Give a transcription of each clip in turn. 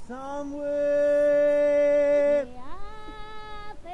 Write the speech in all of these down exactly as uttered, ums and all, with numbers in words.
Somewhere. ¿Qué haces?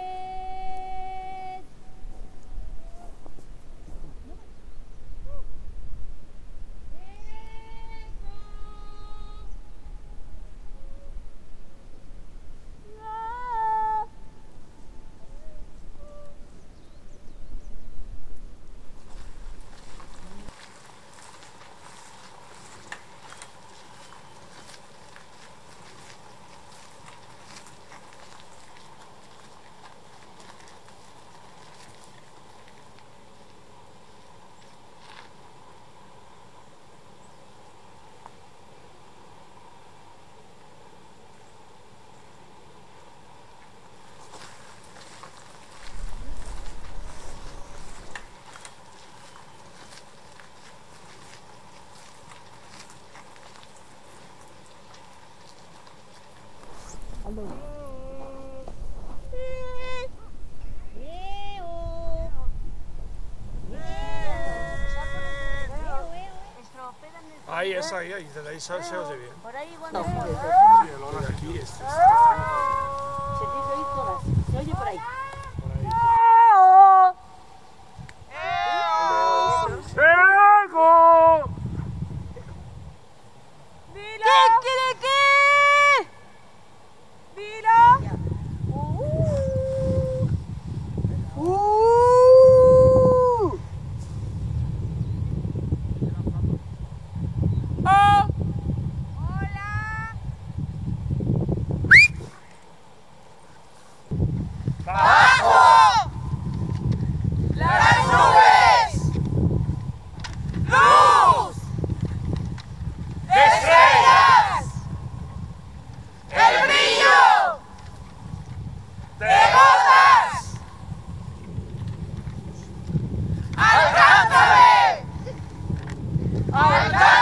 Ahí es, ahí, ahí, desde ahí se, se oye bien. Por ahí cuando... Sí, el olor aquí, este, este. Se tiene que oír todas. Se oye por ahí. Por ahí. ¡Alcánzame!